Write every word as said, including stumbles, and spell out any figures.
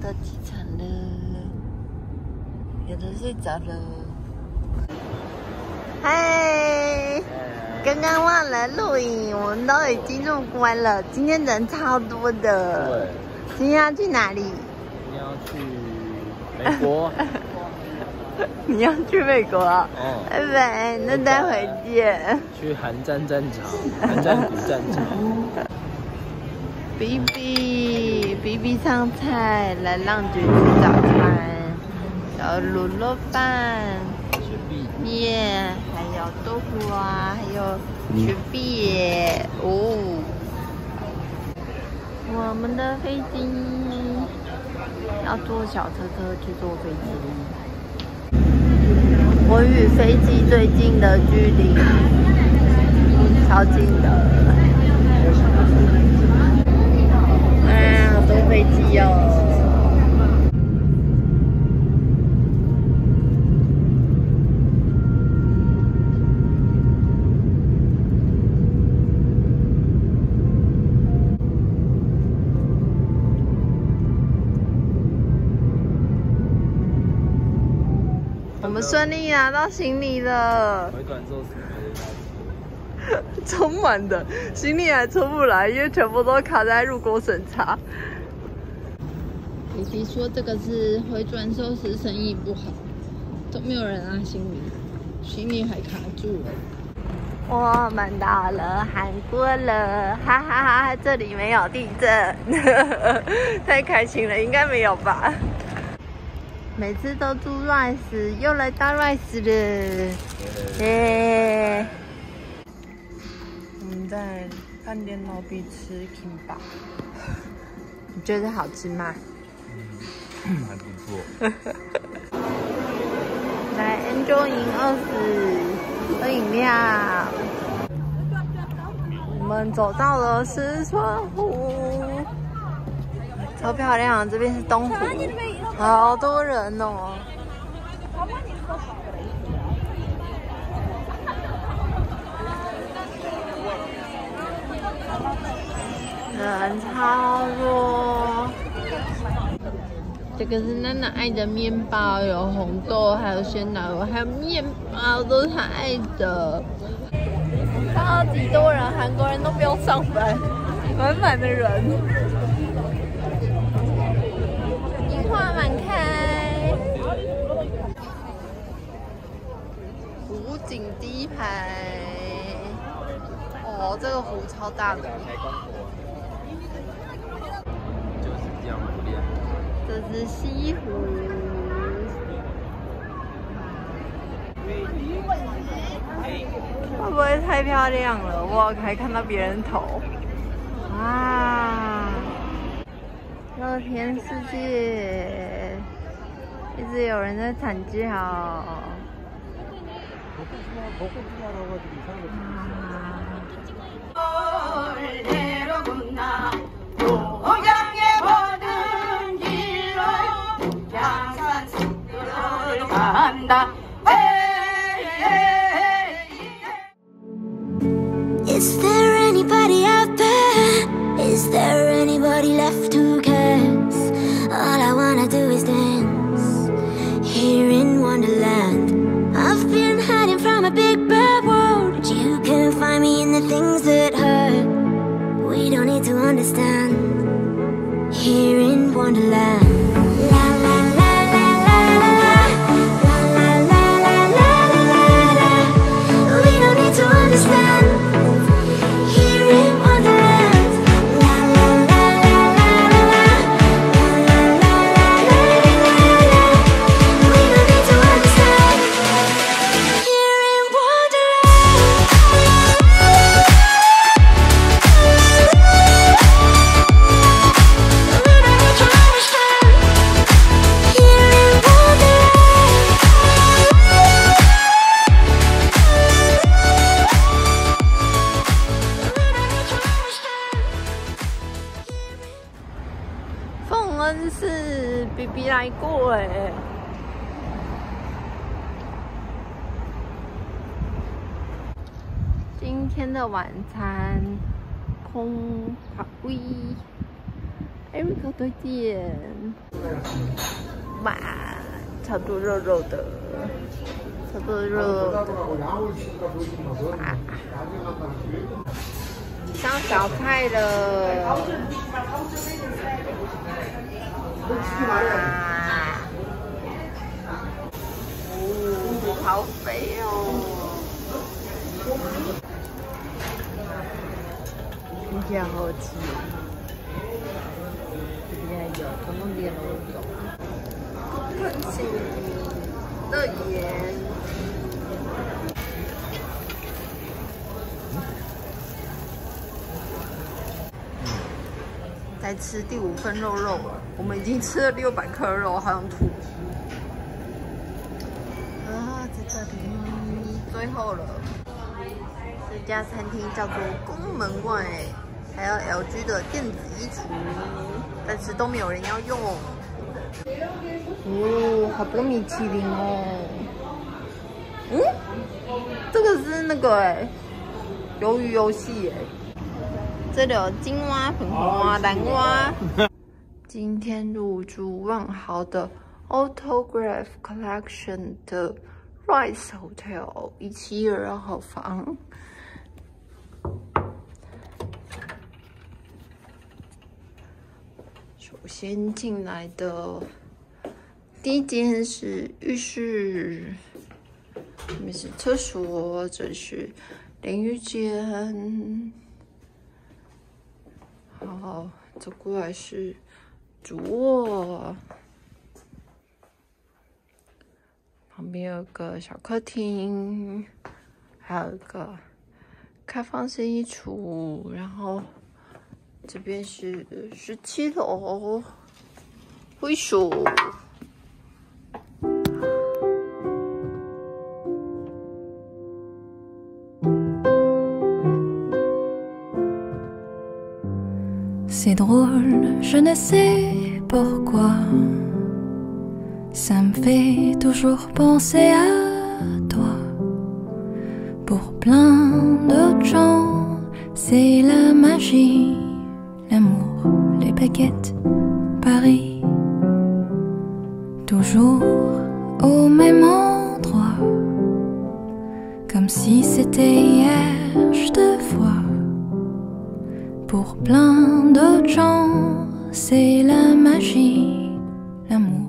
到机场了，有的睡着了。嗨，刚刚忘了录影，我们都已经入关了。今天人超多的。对。今天要去哪里？ 今天要去美国。 你要去美国啊？哦。拜拜，那待会见。 去韩战战场，韩战古战场。 比比比比上菜，来浪卷吃早餐，有卤肉饭、 雪碧、 面，还有豆腐啊，还有雪碧哦。我们的飞机要坐小车车去坐飞机。我与飞机最近的距离，超近的。啊，坐飞机哦！我们顺利拿到行李了。 回转寿司。 超满的，行李还出不来，因为全部都卡在入国审查。弟弟说这个是回转寿司生意不好，都没有人拿行李，行李还卡住了。我们到了韩国了，哈哈哈哈！这里没有地震，太开心了，应该没有吧？每次都住 Rise， 又来到 Rise 了，耶！我们在饭店 lobby 吃 kimbap， 你觉得好吃吗？ 嗯，还不错。 来 Enjoy 饮二十，喝饮料。我们走到了石川湖，超漂亮！这边是东湖，好多人哦。人超多，这个是娜娜爱的面包，有红豆，还有鲜奶油，还有面包，都是她爱的。超级多人，韩国人都不用上班，满满的人，樱花满开，湖景第一排。哦，这个湖超大的。 这样不练。 这是西湖，会不会太漂亮了？我还看到别人头。哇！乐天世界，一直有人在惨叫。 Is there anybody out there? Is there anybody left who cares? All I wanna do is dance here in Wonderland. I've been hiding from a big bad world, but you can find me in the things that hurt. We don't need to understand here in Wonderland. La la la la la la la la la la la la la. We don't need to understand here in Wonderland. La la la la la la la la la la la. We don't need to understand here in Wonderland. B B 来过哎，今天的晚餐空卡威 ，Eric 推荐。 哇，超多肉肉的，超多肉肉的。哇，上小菜了。哇。 哦，好肥哦！听起来好吃。这边有，统统店都有。高兴乐园。在吃第五份肉肉，我们已经吃了六百克肉，好想吐。 这里最后了，这家餐厅叫做宫门外，还有 L G 的电子衣橱，但是都没有人要用。哦，好多米其林哦。嗯，这个是那个哎，鱿鱼游戏哎。这里有金蛙、粉红蛙、蓝蛙。今天入住万豪的 Autograph Collection 的 Rise Hotel 一七二号房。首先进来的第一间是浴室，这边是厕所，这是淋浴间。好，走过来是主卧。 旁边有个小客厅，还有一个开放式衣橱，然后这边是十七楼，挥手。 C'est drôle, je ne sais pourquoi. Ça me fait toujours penser à toi. Pour plein d'autres gens, c'est la magie, l'amour, les baguettes, Paris. Toujours au même endroit, comme si c'était hier, je te vois. Pour plein d'autres gens, c'est la magie, l'amour.